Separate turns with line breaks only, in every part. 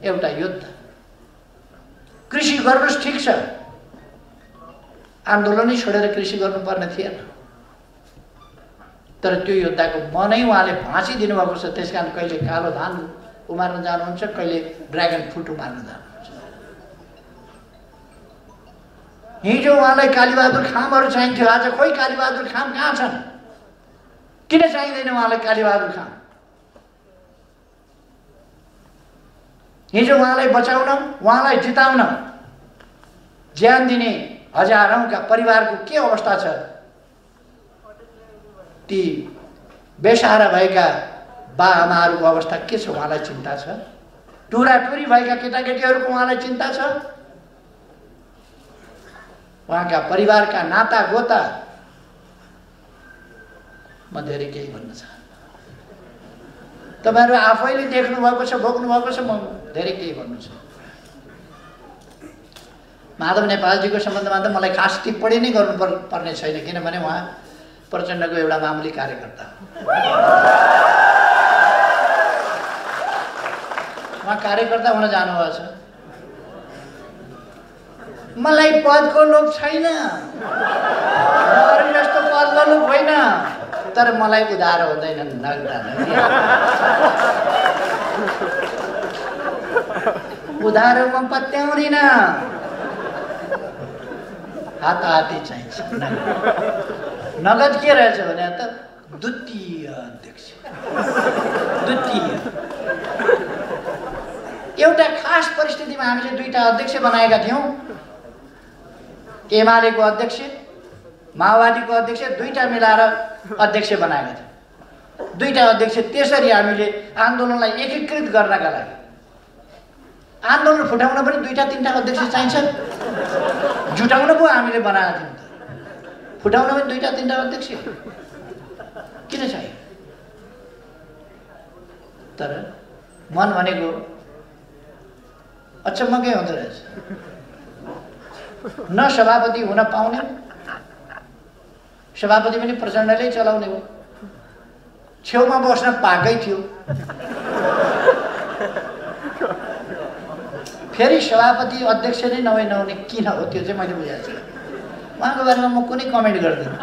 एउटा युद्ध। कृषि गर्नुस् ठिक छ, आन्दोलनै छोडेर कृषि गर्नुपर्ने थिएन, तर त्यो योद्धाको मनै उहाँले भाँचिदिनु भएको छ। त्यसकारण कहिले कालो धान उमार्न जानुहुन्छ, कहिले ड्रागन फ्रुट उमार्न जानुहुन्छ। हिजो उहाँलाई कालीबहादुर खामहरू चाहिन्थ्यो, आज खोइ कालीबहादुर खाम कहाँ छन्? किन चाहिँदैन उहाँलाई कालीबहादुर खाम? हिजो उहाँलाई बचाउन, उहाँलाई जिताउन ज्यान दिने हजारौंका परिवारको के अवस्था छ? ती बेसहारा भएका बाआमाहरूको अवस्था के छ? उहाँलाई चिन्ता छ? टुराटुरी भएका केटाकेटीहरूको उहाँलाई चिन्ता छ? उहाँका परिवारका नाता गोता म धेरै केही भन्न चाहन्न। तपाईहरु आफैले देख्नु भएको छ, भोग्नु भएको छ, म धेरै केही भन्नु छ। माधव नेपालजीको सम्बन्धमा त मलाई खास टिप्पणी नै गर्नु पर्ने छैन, किनभने उहाँ प्रचण्डको एउटा मामुली कार्यकर्ता हो। उहाँ कार्यकर्ता हुन जानुभएको छ। मलाई पदको लोभ छैन, अरू जस्तो पदको लोभ होइन, तर मलाई उधार हुँदैन, नगदा उधारमा पत्याउँदिन, हाताहाती चाहिन्छ। नगद के रहेछ भने त द्वितीय अध्यक्ष, द्वितीय एउटा खास परिस्थितिमा हामीले दुईटा अध्यक्ष बनाएका थियौं। एमालेको अध्यक्ष, माओवादीको अध्यक्ष, दुईटा मिलाएर अध्यक्ष बनाएका थियौं। दुईटा अध्यक्ष त्यसरी हामीले आन्दोलनलाई एकीकृत गर्नका लागि, आन्दोलन फुटाउन पनि दुईटा तीनटा अध्यक्ष चाहिन्छ, जुटाउन पो हामीले बनाएका थियौं, फुटाउन पनि दुईटा तीनटा अध्यक्ष किन चाहियो? तर मन भनेको अचम्मकै हुँदो रहेछ। न सभापति हुन पाउने, सभापति पनि प्रचण्डले चलाउने हो। छेउमा बस्न पाएकै थियो, फेरि सभापति अध्यक्ष नै नहुने किन हो त्यो चाहिँ मैले बुझाएको छु। उहाँको बारेमा म कुनै कमेन्ट गर्दिनँ,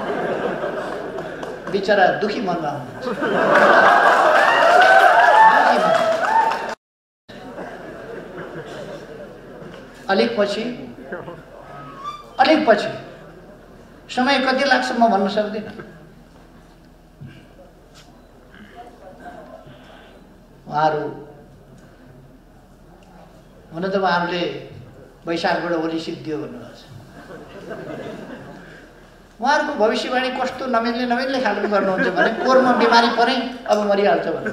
बिचरा दुखी मनमा हुनुहुन्छ। अलिक पछि समय कति लाग्छ म भन्न सक्दिनँ। उहाँहरू हुन त उहाँहरूले वैशाखबाट ओली सिद्धियो भन्नुभएको छ। उहाँहरूको भविष्यवाणी कस्तो नमिल्ने खालको गर्नुहुन्छ भने पोहोरमा बिमारी परे अब मरिहाल्छ भन्नु,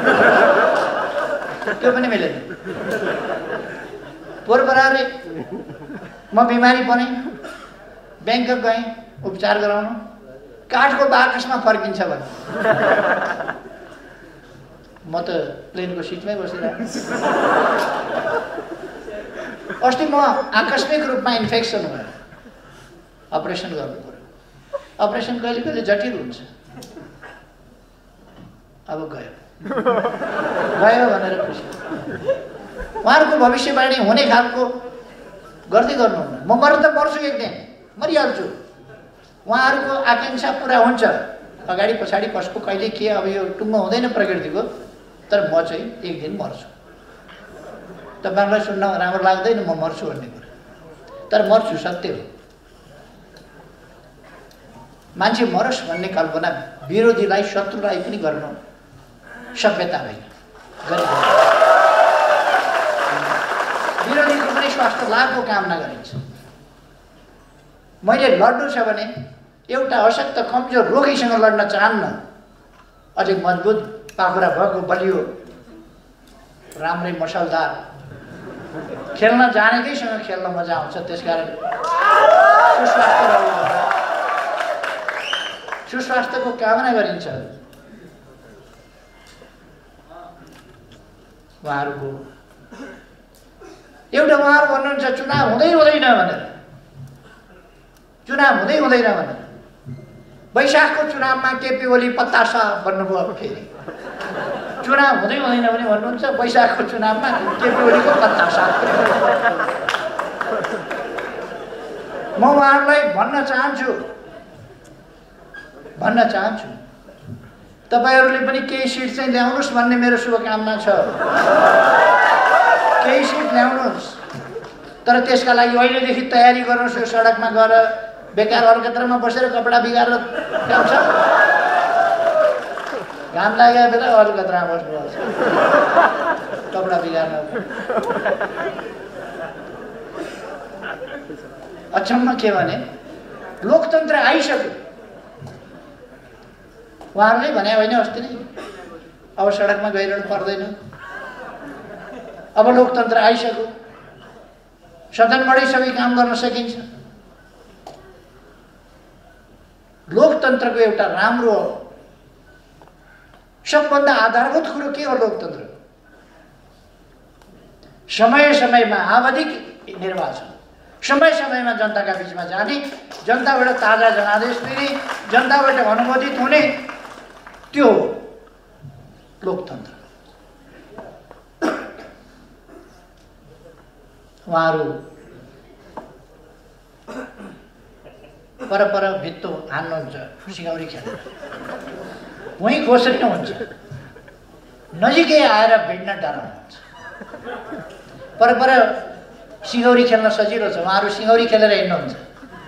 त्यो पनि मिलेन। पोहोर बराबरै म बिमारी परेँ, ब्याङ्कक गएँ उपचार गराउनु, काठको बाकसमा फर्किन्छ भन्नु। म त प्लेनको सिटमै बसिरहेको। अस्ति म आकस्मिक रूपमा इन्फेक्सन भयो, अपरेसन गर्नु पर्यो। अपरेसन कहिले कहिले जटिल हुन्छ। अब गयो भनेर खुसी। उहाँहरूको भविष्यवाणी हुने खालको गर्दै गर्नुहुन्न। म मर्न त मर्छु, एक दिन मरिहाल्छु। उहाँहरूको आकांक्षा पुरा हुन्छ, अगाडि पछाडि कसको कहिले के, अब यो टुङ्गो हुँदैन प्रकृतिको, तर म चाहिँ एक दिन मर्छु। तपाईहरुलाई सुन्न राम्रो लाग्दैन म मर्छु भन्ने कुरा, तर मर्छु, सत्य हो। मान्छे मरोस् भन्ने कल्पना विरोधीलाई, शत्रुलाई पनि गर्नु सभ्यता होइन। विरोधीको पनि स्वास्थ्य लाभको कामना गरिन्छ। मैले लड्नु छ भने एउटा अशक्त कमजोर रोगीसँग लड्न चाहन्न, अझै मजबुत पाखुरा भएको बलियो राम्रै मसलदार खेल्न जानेकैसँग खेल्न मजा आउँछ। त्यसकारण सुस्वास्थ्य रहनु, सुस्वास्थ्यको कामना गरिन्छ। उहाँहरूको एउटा उहाँहरू भन्नुहुन्छ चुनाव हुँदै हुँदैन भनेर, चुनाव हुँदै हुँदैन भनेर। वैशाखको चुनावमा केपी ओली पत्तासा भन्नुभयो, फेरि चुनाव हुँदै हुँदैन भने भन्नुहुन्छ वैशाखको चुनावमा केपी ओलीको कत्ता साथ। म उहाँहरूलाई भन्न चाहन्छु तपाईहरूले पनि केही सिट चाहिँ ल्याउनुहोस् भन्ने मेरो शुभकामना छ। केही सिट ल्याउनुहोस्, तर त्यसका लागि अहिलेदेखि तयारी गर्नुहोस्। यो सडकमा गएर बेकार अर्कत्रमा बसेर कपडा बिगारेर ल्याउँछ, घाम लागेको बेला अर्कत्रमा बस्नुपर्छ कपडा बिगार्न। अचम्म के भने लोकतन्त्र आइसक्यो। उहाँहरूले भने होइन अस्ति नै, अब सडकमा गइरहनु पर्दैन, अब लोकतन्त्र आइसक्यो, सदनबाटै सबै काम गर्न सकिन्छ। लोकतन्त्रको एउटा राम्रो सबभन्दा आधारभूत कुरो के हो? लोकतन्त्र समय समयमा आवधिक निर्वाचन, समय समयमा जनताका बिचमा जाने, जनताबाट ताजा जनादेश लिने, जनताबाट अनुमोदित हुने, त्यो लोकतन्त्र। उहाँहरू परपर भित्तो हान्नुहुन्छ सिंगौरी खेलेर, वहीँ खोस्रिनुहुन्छ, नजिकै आएर भिड्न डराउनुहुन्छ। परपर सिंगौरी खेल्न सजिलो छ, उहाँहरू सिंगौरी खेलेर हिँड्नुहुन्छ।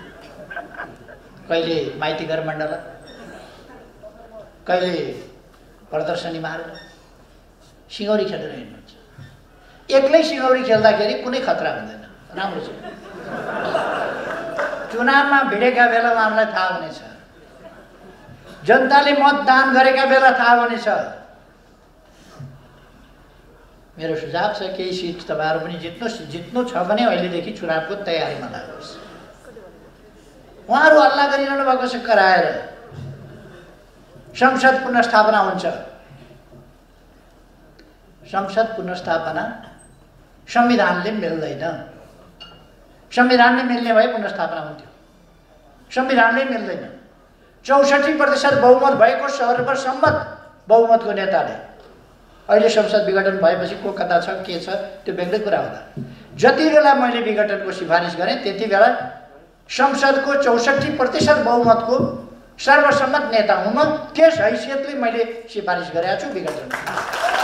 कहिले माइतीघर मण्डल, कहिले प्रदर्शनी मारेर सिंगौरी खेलेर हिँड्नुहुन्छ। एक्लै सिंगौरी खेल्दाखेरि कुनै खतरा हुँदैन, राम्रो छ। चुनावमा भिडेका बेला उहाँहरूलाई थाहा हुनेछ, जनताले मतदान गरेका बेला थाहा हुनेछ। मेरो सुझाव छ केही सिट तपाईँहरू पनि जित्नु छ भने अहिलेदेखि चुनावको तयारीमा लाग्नुहोस्। उहाँहरू हल्ला गरिरहनु भएको छ कराएर संसद पुनर्स्थापना हुन्छ। संसद पुनर्स्थापना संविधानले मिल्दैन। संविधानले मिल्ने भए पुनर्स्थापना हुन्थ्यो, संविधानले मिल्दैन। 64% बहुमत भएको सर्वसम्मत बहुमतको नेताले अहिले संसद विघटन भएपछि को कता छ के छ त्यो बेग्लै कुरा होला। जति बेला मैले विघटनको सिफारिस गरेँ त्यति बेला संसदको 64% बहुमतको सर्वसम्मत नेता हुँ म। त्यस हैसियतले मैले सिफारिस गरेको छु विघटन।